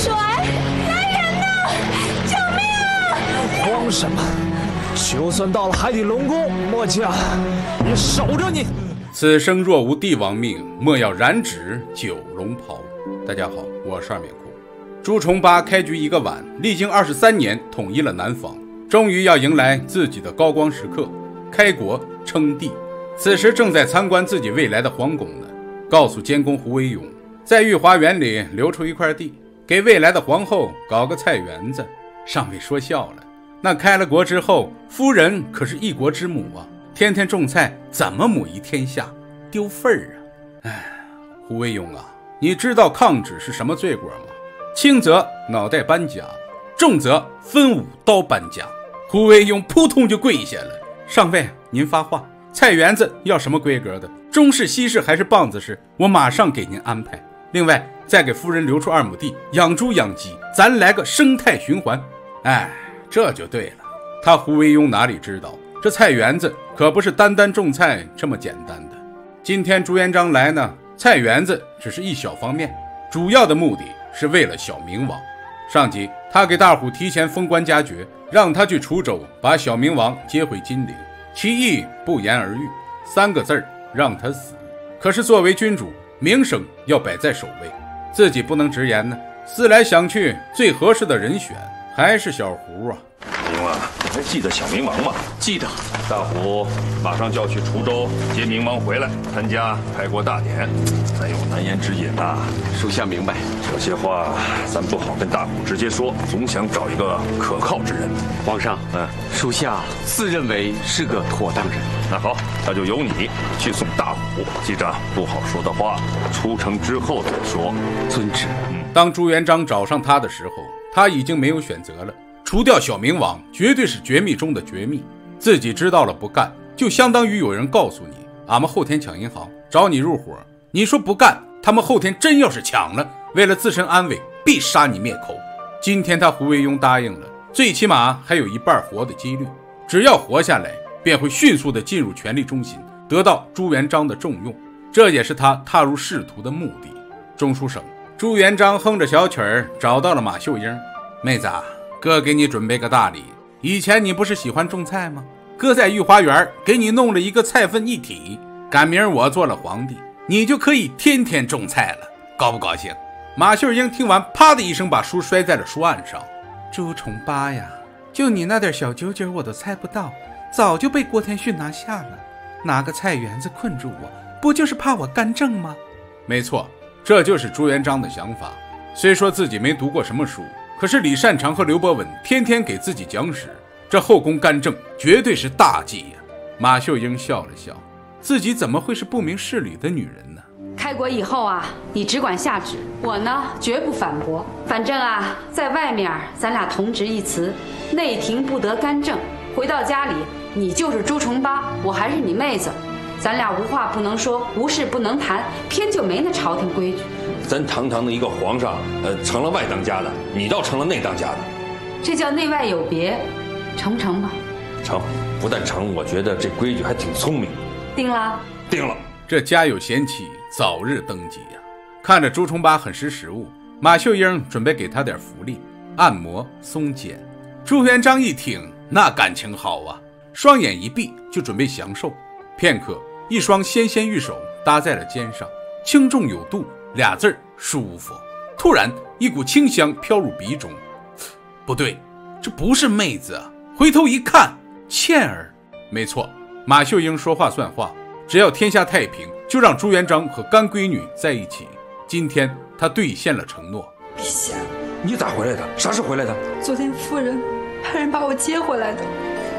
水！来人呐！救命啊！ 慌什么？就算到了海底龙宫，末将也守着你。 此生若无帝王命，莫要染指九龙袍。大家好，我是二面裤。朱重八开局一个晚，历经23年统一了南方，终于要迎来自己的高光时刻，开国称帝。此时正在参观自己未来的皇宫呢，告诉监工胡惟庸，在御花园里留出一块地，给未来的皇后搞个菜园子。上尉说笑了，那开了国之后，夫人可是一国之母啊，天天种菜，怎么母仪天下，丢份儿啊！哎，胡惟庸啊，你知道抗旨是什么罪过吗？轻则脑袋搬家，重则分5刀搬家。胡惟庸扑通就跪下了，上尉您发话，菜园子要什么规格的，中式西式还是棒子式，我马上给您安排。另外再给夫人留出2亩地，养猪养鸡，咱来个生态循环。哎，这就对了。他胡惟庸哪里知道，这菜园子可不是单单种菜这么简单的。今天朱元璋来呢，菜园子只是一小方面，主要的目的是为了小明王。上集他给大虎提前封官加爵，让他去滁州把小明王接回金陵，其意不言而喻，3个字，让他死。可是作为君主，名声要摆在首位，自己不能直言呢。思来想去，最合适的人选还是小胡啊。 明王，你还记得小明王吗？ 记得。 大虎马上就要去滁州接明王回来，参加开国大典，咱有难言之隐呐。 属下明白。 有些话咱不好跟大虎直接说，总想找一个可靠之人。 皇上，属下自认为是个妥当人。 那好，那就由你去送大虎，记着不好说的话，出城之后再说。 遵旨。 当朱元璋找上他的时候，他已经没有选择了。除掉小明王绝对是绝密中的绝密，自己知道了不干，就相当于有人告诉你，俺们后天抢银行找你入伙，你说不干，他们后天真要是抢了，为了自身安危必杀你灭口。今天他胡惟庸答应了，最起码还有1半活的几率，只要活下来便会迅速的进入权力中心，得到朱元璋的重用，这也是他踏入仕途的目的。中书省朱元璋哼着小曲儿找到了马秀英，妹子啊，哥给你准备个大礼，以前你不是喜欢种菜吗？哥在御花园给你弄了一个菜分一体，赶明儿我做了皇帝，你就可以天天种菜了，高不高兴？马秀英听完，啪的一声把书摔在了书案上。朱重八呀，就你那点小九九我都猜不到，早就被郭天训拿下了，拿个菜园子困住我，不就是怕我干政吗？没错，这就是朱元璋的想法。虽说自己没读过什么书，可是李善长和刘伯温天天给自己讲史，这后宫干政绝对是大忌呀。马秀英笑了笑，自己怎么会是不明事理的女人呢？ 开国以后啊，你只管下旨，我呢绝不反驳。反正啊，在外面咱俩同执一词，内廷不得干政。回到家里，你就是朱重八，我还是你妹子，咱俩无话不能说，无事不能谈，偏就没那朝廷规矩。 咱堂堂的一个皇上，成了外当家的，你倒成了内当家的， 这叫内外有别，成不成吧？ 成，不但成，我觉得这规矩还挺聪明。 定了， 定了。 这家有贤妻，早日登基呀！看着朱重八很识时务，马秀英准备给他点福利，按摩松肩。朱元璋一听，那感情好啊，双眼一闭就准备享受。片刻，一双纤纤玉手搭在了肩上，轻重有度，2字舒服。突然一股清香飘入鼻中，不对，这不是妹子啊！回头一看，倩儿。没错，马秀英说话算话，只要天下太平，就让朱元璋和干闺女在一起。今天他兑现了承诺。 陛下， 你咋回来的？啥时候回来的？ 昨天夫人派人把我接回来的。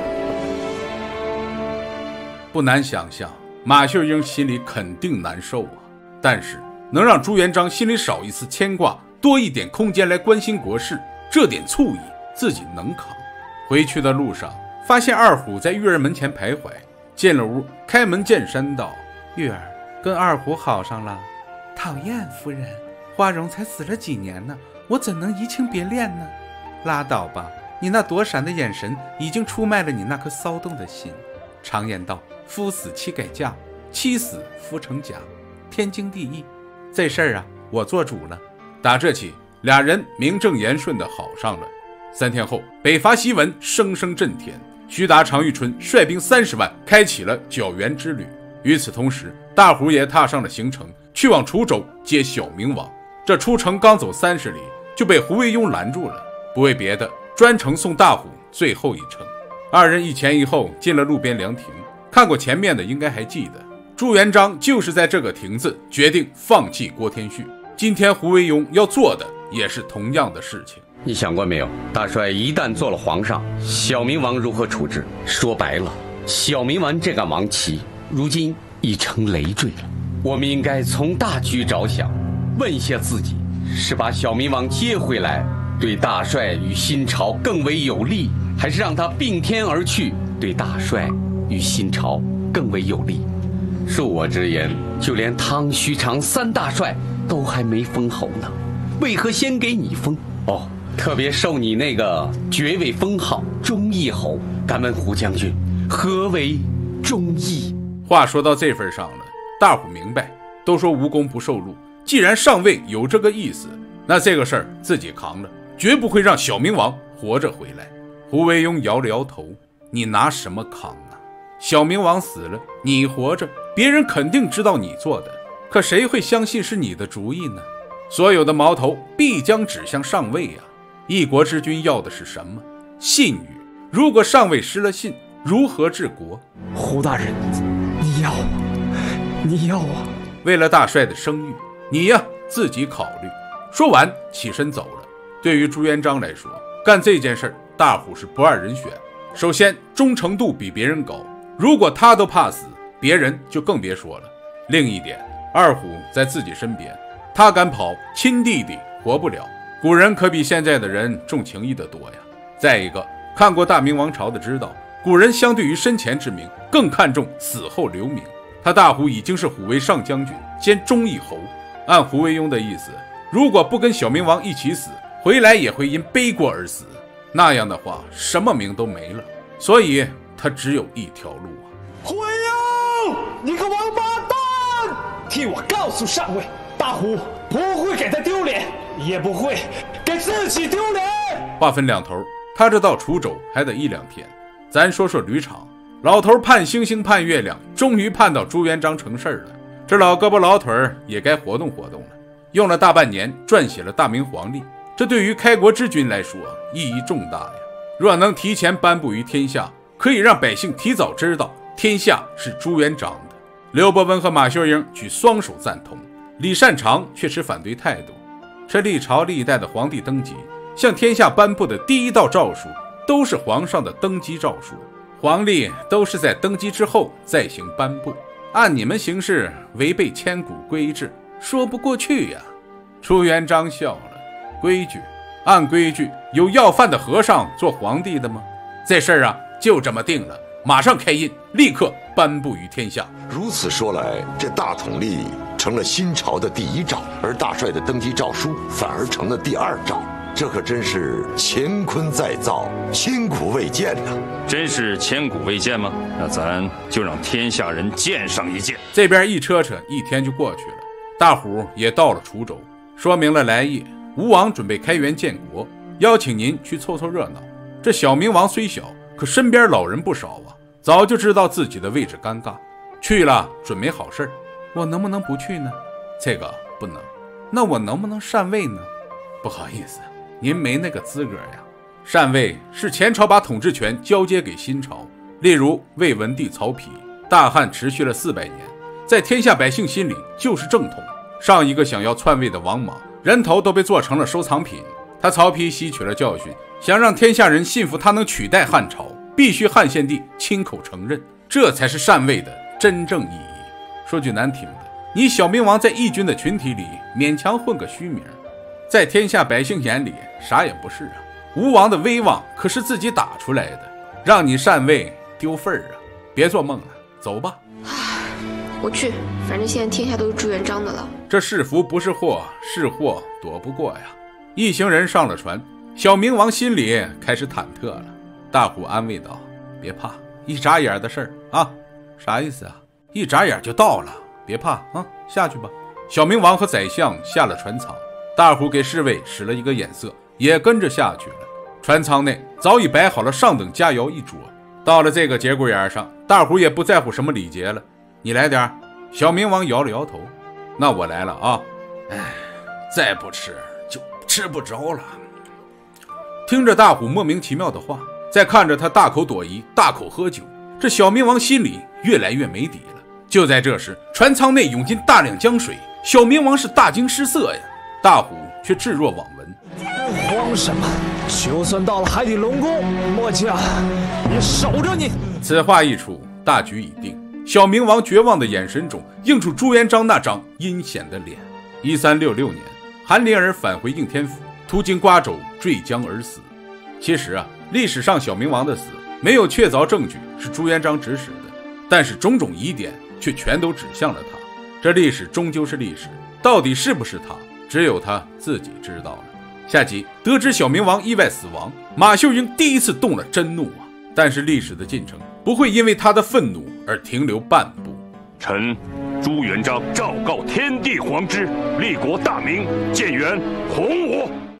不难想象，马秀英心里肯定难受啊。但是能让朱元璋心里少一丝牵挂，多一点空间来关心国事，这点醋意自己能扛。回去的路上，发现二虎在玉儿门前徘徊，进了屋，开门见山道：“玉儿跟二虎好上了？”“讨厌，夫人，花荣才死了几年呢，我怎能移情别恋呢？”“拉倒吧，你那躲闪的眼神已经出卖了你那颗骚动的心。常言道，夫死妻改嫁，妻死夫成家，天经地义。这事儿啊，我做主了。打这起， 俩人名正言顺地好上了。3天后，北伐檄文声声震天，徐达、常遇春率兵30万，开启了剿元之旅。与此同时，大虎也踏上了行程，去往滁州接小明王。这出城刚走30里，就被胡惟庸拦住了，不为别的，专程送大虎最后一程。二人一前一后进了路边凉亭，看过前面的应该还记得，朱元璋就是在这个亭子决定放弃郭天旭。今天胡惟庸要做的也是同样的事情。 你想过没有，大帅一旦做了皇上，小明王如何处置？说白了，小明王这杆王旗如今已成累赘了。我们应该从大局着想，问一下自己，是把小明王接回来对大帅与新朝更为有利，还是让他并天而去对大帅与新朝更为有利？恕我直言，就连汤、徐、常3大帅都还没封侯呢，为何先给你封？哦，特别授你那个爵位封号忠义侯。敢问胡将军，何为忠义？ 话说到这份上了，大虎明白，都说无功不受禄，既然上位有这个意思，那这个事儿自己扛了，绝不会让小明王活着回来。胡惟庸摇了摇头，你拿什么扛啊？小明王死了，你活着，别人肯定知道你做的，可谁会相信是你的主意呢？所有的矛头必将指向上位啊！一国之君要的是什么？信誉。如果上位失了信，如何治国？ 胡大人，你要啊！ 为了大帅的声誉，你呀自己考虑。说完起身走了。对于朱元璋来说，干这件事大虎是不二人选。首先，忠诚度比别人高，如果他都怕死，别人就更别说了。另一点，二虎在自己身边，他敢跑，亲弟弟活不了。古人可比现在的人重情义的多呀。再一个，看过大明王朝的知道，古人相对于身前之名，更看重死后留名。他大虎已经是虎威上将军兼忠义侯，按胡惟庸的意思，如果不跟小明王一起死，回来也会因背锅而死，那样的话什么名都没了。所以他只有一条路啊。 胡惟庸，你个王八蛋，替我告诉上尉，大虎不会给他丢脸，也不会给自己丢脸。 话分两头，他这到滁州还得1-2天。咱说说吕敞，老头盼星星盼月亮，终于盼到朱元璋成事了。这老胳膊老腿也该活动活动了，用了大半年撰写了大明皇历，这对于开国之君来说意义重大呀。若能提前颁布于天下，可以让百姓提早知道天下是朱元璋的。刘伯温和马秀英举双手赞同，李善长却持反对态度。这历朝历代的皇帝登基，向天下颁布的第一道诏书都是皇上的登基诏书，皇历都是在登基之后再行颁布，按你们行事违背千古规制，说不过去呀。朱元璋笑了，规矩？按规矩，有要饭的和尚做皇帝的吗？这事儿啊，就这么定了，马上开印，立刻颁布于天下。 如此说来，这大统历成了新朝的第1诏，而大帅的登基诏书反而成了第2诏。这可真是乾坤再造，千古未见呐！ 真是千古未见吗？那咱就让天下人见上一见。 这边一车1天就过去了，大虎也到了滁州，说明了来意。吴王准备开元建国，邀请您去凑凑热闹。这小明王虽小，可身边老人不少啊，早就知道自己的位置尴尬，去了准没好事。我能不能不去呢？这个不能。那我能不能禅位呢？不好意思，您没那个资格呀。禅位是前朝把统治权交接给新朝，例如魏文帝曹丕，大汉持续了400年，在天下百姓心里就是正统。上一个想要篡位的王莽，人头都被做成了收藏品。他曹丕吸取了教训，想让天下人信服他能取代汉朝，必须汉献帝亲口承认，这才是禅位的真正意义。说句难听的，你小明王在义军的群体里勉强混个虚名，在天下百姓眼里啥也不是啊。吴王的威望可是自己打出来的，让你禅位丢份啊！别做梦了，走吧。 我去，反正现在天下都是朱元璋的了。 这是福不是祸，是祸躲不过呀。一行人上了船，小明王心里开始忐忑了。大虎安慰道：别怕，一眨眼的事儿啊。啥意思啊？一眨眼就到了，别怕啊，下去吧。小明王和宰相下了船舱， 大虎给侍卫使了一个眼色，也跟着下去了。船舱内早已摆好了上等佳肴一桌。到了这个节骨眼上，大虎也不在乎什么礼节了。你来点。小明王摇了摇头。那我来了啊。再不吃就吃不着了。听着大虎莫名其妙的话，再看着他大口朵颐，大口喝酒，这小明王心里越来越没底了。就在这时，船舱内涌进大量江水，小明王是大惊失色呀。大虎却置若罔闻。 慌什么？就算到了海底龙宫，末将也守着你。 此话一出，大局已定。小明王绝望的眼神中映出朱元璋那张阴险的脸。1366年，韩林儿返回应天府，途经瓜州坠江而死。其实历史上小明王的死没有确凿证据是朱元璋指使的，但是种种疑点却全都指向了他。这历史终究是历史，到底是不是他，只有他自己知道了。下集得知小明王意外死亡，马秀英第一次动了真怒啊！但是历史的进程不会因为他的愤怒而停留半步。 臣朱元璋昭告天地皇之，立国大明，建元洪武。